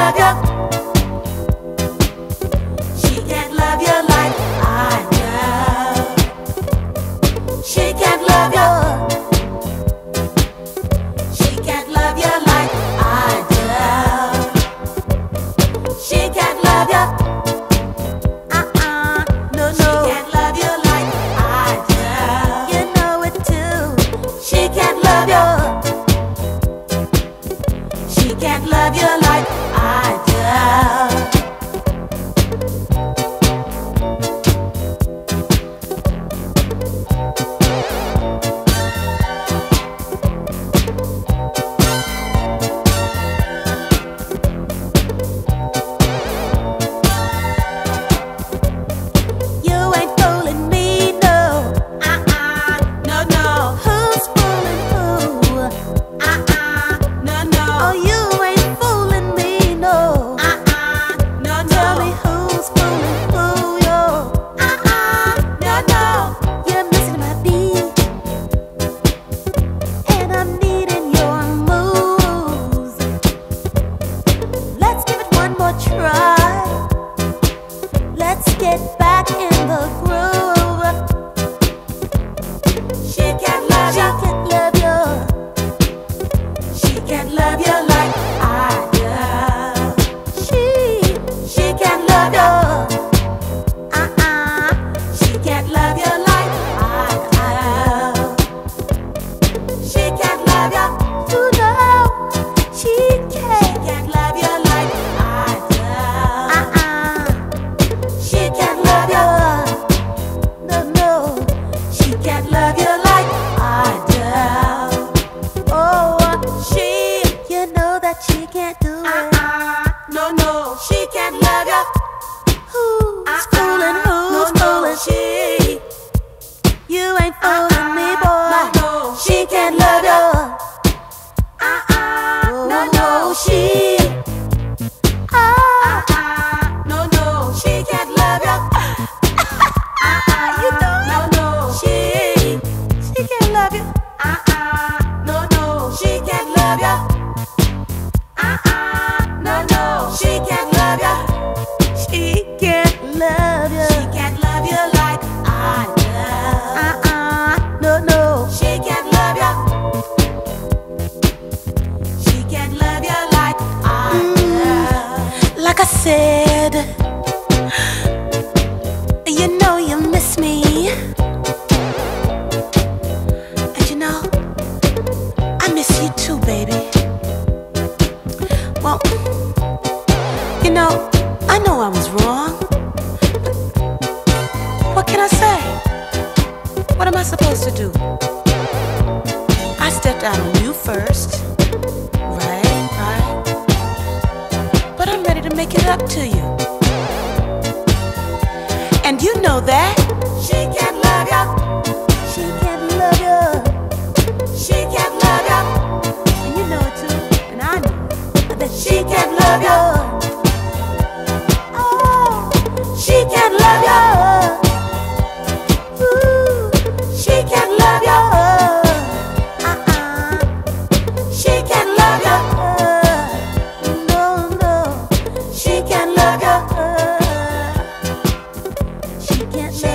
love you. She can't love you like I do. She can't love you. She can't love you like I do. She can't love you. No, no. She can't love you like I do. You know it too. She can't love you. She can't love you like I do. You ain't fooling me, no. No, no. Who's fooling who? No, no. Oh, you ain't fooling me, no. No, no. Tell me who's fooling who, yo. No, no. You're missing my beat, and I'm needing your moves. Let's give it one more try. Let's get back in the groove. She can't love you. She can't love you like I do. She can't love you. She can't love you like I do. She can't love you. You know she can't love you like I do. She can't love you. No, no. She can't love you like I do. Oh, you know that she can't do it. No, no. She can't love you. Who's fooling? Who's fooling? You ain't fooling me, boy. No, she can't love you. No, no. No, no. She can't love you. You know it. No, no. She can't love you. No, no. She can't love you. No, no. She can't love you. She can't love you. She can't love you like I do. No, no. She can't love you. She can't love you like I do. Like I said, you know you miss me. And you know, I miss you too, baby. Well, you know I was wrong. But what can I say? What am I supposed to do? I stepped out on you first. Right. But I'm ready to make it up to you. And you know that. She can't love you. She can't love you. She can't love you. And you know it too. And I know that she can't love you. Oh, she can't love you. Ooh, she can't love you. She can't love you. No, no. She can't love you. She can't love you.